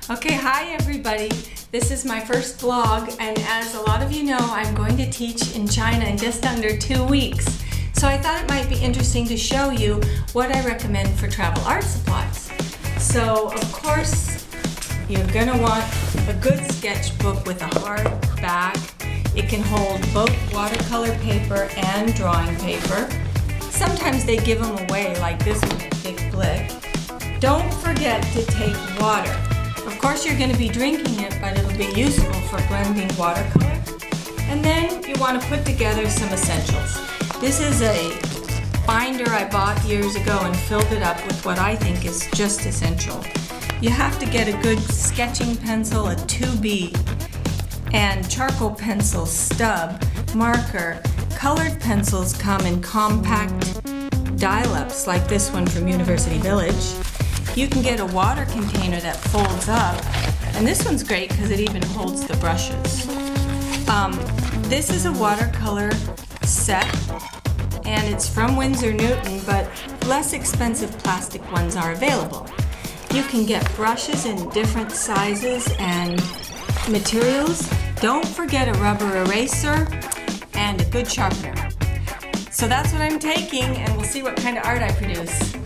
Okay, hi everybody. This is my first vlog, and as a lot of you know, I'm going to teach in China in just under 2 weeks. So I thought it might be interesting to show you what I recommend for travel art supplies. So of course, you're gonna want a good sketchbook with a hard back. It can hold both watercolor paper and drawing paper. Sometimes they give them away like this one at Big Blick. Don't forget to take water. Of course you're going to be drinking it, but it'll be useful for blending watercolor. And then you want to put together some essentials. This is a binder I bought years ago and filled it up with what I think is just essential. You have to get a good sketching pencil, a 2B, and charcoal pencil stub, marker. Colored pencils come in compact dial-ups like this one from University Village. You can get a water container that folds up, and this one's great because it even holds the brushes. This is a watercolor set, and it's from Winsor Newton, but less expensive plastic ones are available. You can get brushes in different sizes and materials. Don't forget a rubber eraser and a good sharpener. So that's what I'm taking, and we'll see what kind of art I produce.